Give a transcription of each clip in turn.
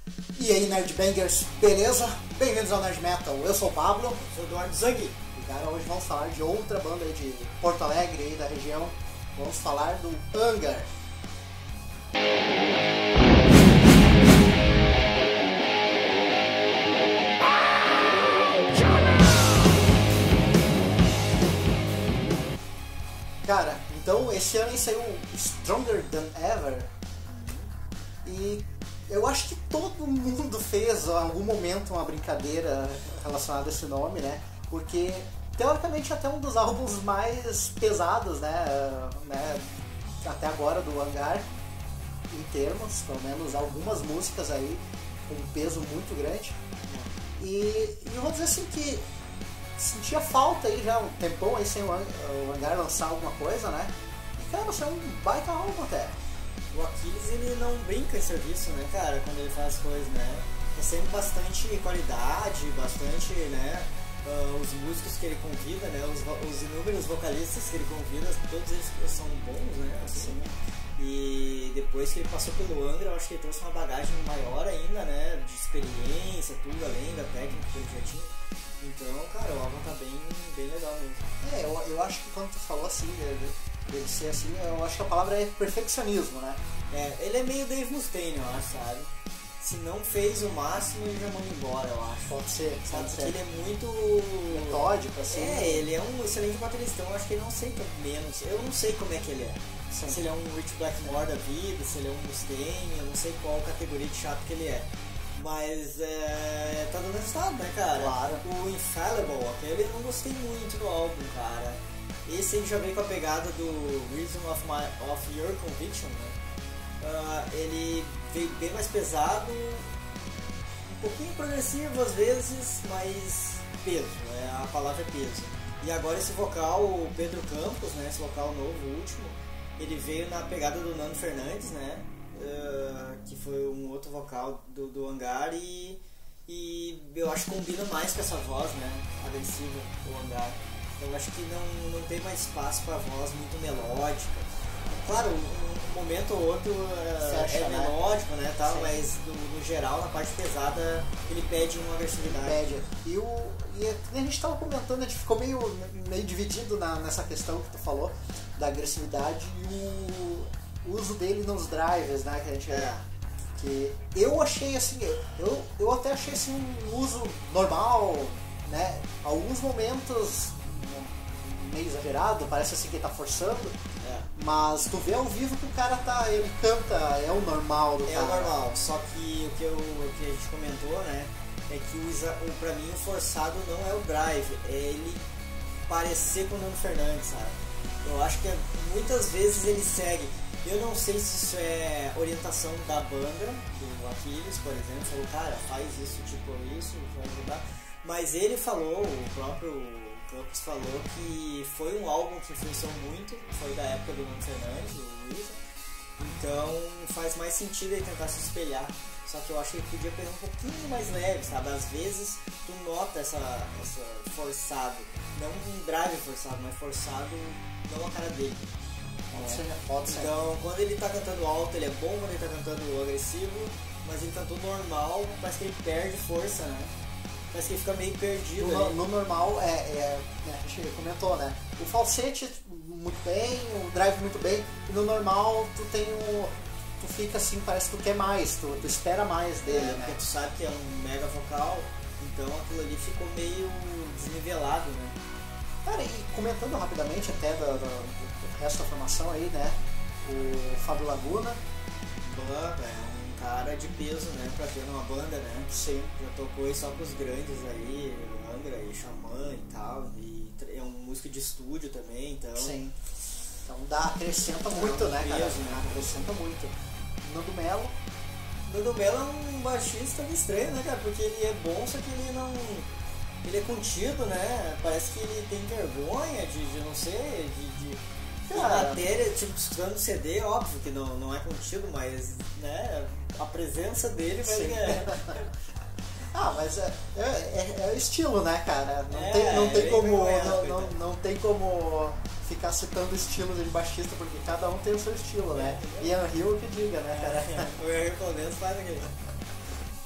E aí, Nerdbangers, beleza? Bem-vindos ao Nerd Metal, eu sou o Pablo. Eu sou o Eduardo Zang. E cara, hoje vamos falar de outra banda aí de Porto Alegre, aí da região. Vamos falar do Hangar. Cara, então esse ano saiu Stronger Than Ever. E eu acho que todo mundo fez em algum momento uma brincadeira relacionada a esse nome, né? Porque teoricamente até um dos álbuns mais pesados, né? Até agora do Hangar, em termos, pelo menos algumas músicas aí com um peso muito grande. E eu vou dizer assim que sentia falta aí já um tempão aí sem o Hangar lançar alguma coisa, né? E cara, isso é um baita álbum até. O Aquiles, ele não brinca em serviço, né, cara, quando ele faz coisas, né? É sempre bastante qualidade, bastante, né? Os músicos que ele convida, né? Os inúmeros vocalistas que ele convida, todos eles são bons, né? Assim, e depois que ele passou pelo Angra, eu acho que ele trouxe uma bagagem maior ainda, né? De experiência, tudo além da técnica que ele já tinha. Então, cara, o álbum tá bem legal mesmo. Eu acho que quando tu falou assim, dele ser assim, eu acho que a palavra é perfeccionismo, né? Ele é meio Dave Mustaine, eu acho, sabe? Se não fez o máximo, ele já manda embora, eu acho. Pode ser, sabe? Pode Porque ser. ele é muito metódico, assim. Ele é um excelente baterista, eu acho que ele não sei menos. Eu não sei como é que ele é. Sim. Se ele é um Rich Blackmore da vida, se ele é um Mustaine, eu não sei qual categoria de chato que ele é. Mas tá dando resultado, né, cara? Claro. O Infallible, aquele eu não gostei muito do álbum, cara. Esse ele já veio com a pegada do Reason of Your Conviction, né? Ele veio bem mais pesado, um pouquinho progressivo às vezes, mas peso, a palavra é peso. E agora esse vocal, o Pedro Campos, né, esse vocal novo, o último, ele veio na pegada do Nando Fernandes, né? Que foi um outro vocal do Hangar e eu acho que combina mais com essa voz, né, agressiva do Hangar. Eu acho que não tem mais espaço para voz muito melódica. Claro, um momento ou outro é melódico, né, tal, mas no geral, na parte pesada, ele pede uma agressividade. Ele pede. E a gente estava comentando, a gente ficou meio dividido nessa questão que tu falou, da agressividade e o uso dele nos drivers, né, que a gente... Que eu achei assim, eu até achei assim um uso normal, né, alguns momentos meio exagerado, parece assim que ele tá forçando, mas tu vê ao vivo que o cara ele canta, é o normal do cara. É o normal, só que o que a gente comentou, né, é que pra mim o forçado não é o drive, é ele parecer com o Nando Fernandes, sabe? Eu acho que muitas vezes ele segue. Eu não sei se isso é orientação da banda, do Aquiles, por exemplo, falou, cara, faz isso, tipo isso, vai ajudar. Mas ele falou, o próprio Campos falou que foi um álbum que influenciou muito, foi da época do Nando Fernandes, do Luiz. Então faz mais sentido ele tentar se espelhar. Só que eu acho que ele podia pegar um pouquinho mais leve, sabe? Às vezes tu nota essa forçado, não um drive forçado, mas forçado não a cara dele. Pode ser. Então, quando ele tá cantando alto, ele é bom, quando ele tá cantando agressivo, mas ele cantou normal, parece que ele perde força, né? Parece que ele fica meio perdido. No normal, a gente comentou, né? O falsete muito bem, o drive muito bem, e no normal tu fica assim, parece que tu quer mais, tu espera mais dele, né? Porque tu sabe que é um mega vocal, então aquilo ali ficou meio desnivelado, né? Cara, e comentando rapidamente até do resto da formação aí, né? O Fábio Laguna. É um cara de peso, né? Pra ter uma banda, né? Sim. Já tocou aí só com os grandes aí, Angra e Xamã e tal. E é um músico de estúdio também, então... Sim. Então acrescenta muito, né, cara? Peso, né? Acrescenta muito. Nando Mello. Nando Mello é um baixista estranho, né, cara? Porque ele é bom, só que ele não... Ele é contido, né? Parece que ele tem vergonha de não ser, Cara, matéria, tipo, escutando CD, óbvio que não é contido, mas, né, a presença dele vai... mas é o estilo, né, cara? Não tem como ficar citando estilos de baixista, porque cada um tem o seu estilo, né? Ian Hill que diga, né, cara? O Ian Hill pelo menos faz aquele...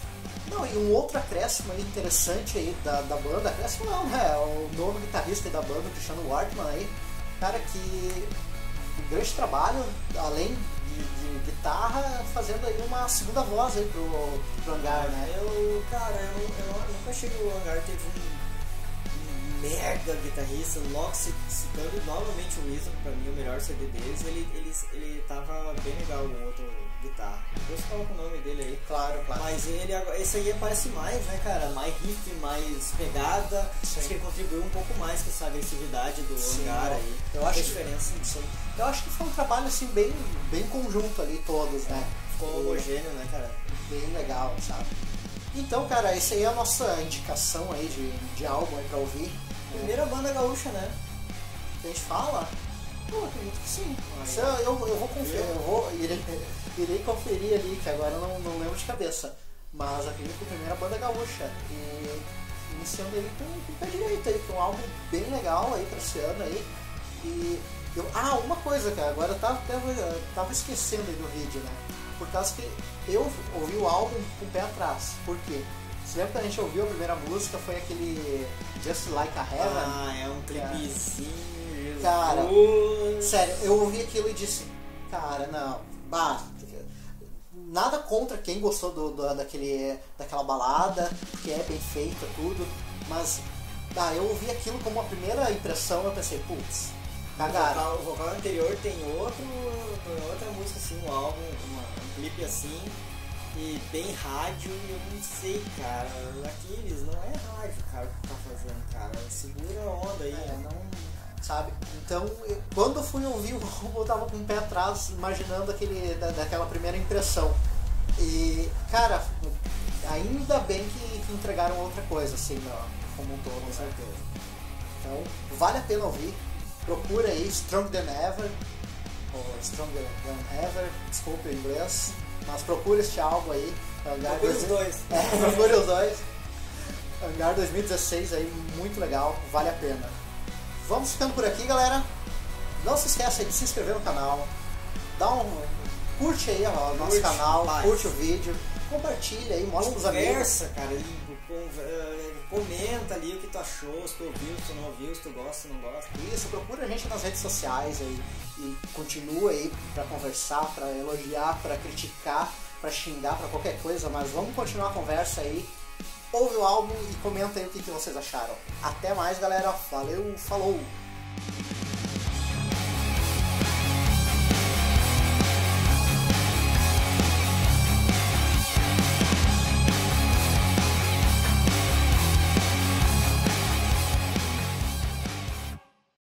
e um outro acréscimo aí interessante aí da banda, acréscimo não, né? O novo guitarrista aí da banda, o Cristiano Wartman aí, cara que um grande trabalho, além de guitarra, fazendo aí uma segunda voz aí pro Hangar, né? Eu nunca achei que o Hangar teve um mega guitarrista, logo citando novamente o Reason, pra mim o melhor CD deles, ele tava bem legal o outro guitarra. Depois você coloca o nome dele aí. Claro. Mas esse aí aparece mais, né, cara? Mais riff, mais pegada. Sim. Acho que ele contribuiu um pouco mais com essa agressividade do Hangar aí. Eu acho a diferença. Sim. Eu acho que foi um trabalho assim bem conjunto ali todos, né? Ficou homogêneo, né, cara? Bem legal, sabe? Então, cara, essa aí é a nossa indicação aí de álbum aí pra ouvir. Primeira banda gaúcha, né? Que a gente fala? Pô, acredito que sim. Aí, Eu vou conferir, irei conferir ali, que agora eu não lembro de cabeça. Mas acredito que a primeira banda gaúcha. E iniciando ele com o pé direito aí, que é um álbum bem legal aí pra esse ano aí. E uma coisa, cara, agora eu tava esquecendo aí do vídeo, né? Por causa que eu ouvi o álbum com o pé atrás. Por quê? Você lembra que a gente ouviu a primeira música, foi aquele Just Like a Heaven? Ah, é um clipezinho. Cara, sério, eu ouvi aquilo e disse, cara, não, nada contra quem gostou daquela balada, porque é bem feita tudo, mas eu ouvi aquilo como a primeira impressão, eu pensei, putz, cagaram. O vocal anterior tem outra música assim, um álbum, um clipe assim, e bem rádio, e eu não sei, cara, aqueles não é rádio, cara, o que tá fazendo, cara, segura a onda aí, não... Sabe? Então, quando eu fui ouvir o álbum, eu tava com o pé atrás, imaginando daquela primeira impressão. E, cara, ainda bem que entregaram outra coisa, assim, como um todo, com certeza. Então, vale a pena ouvir. Procura aí Stronger Than Ever, ou Stronger Than Ever, desculpa o inglês, mas procura este álbum aí. Procure os dois. Procure os dois. Hangar 2016 aí, muito legal, vale a pena. Vamos ficando por aqui, galera. Não se esqueça de se inscrever no canal. Curte aí o nosso canal, curte o vídeo, compartilha aí, mostra pros amigos. Conversa, cara, comenta ali o que tu achou, se tu ouviu, se tu não ouviu, se tu gosta, se não gosta. Isso, procura a gente nas redes sociais aí e continua aí pra conversar, pra elogiar, pra criticar, pra xingar, pra qualquer coisa, mas vamos continuar a conversa aí. Ouve o álbum e comenta aí o que vocês acharam. Até mais, galera. Valeu, falou!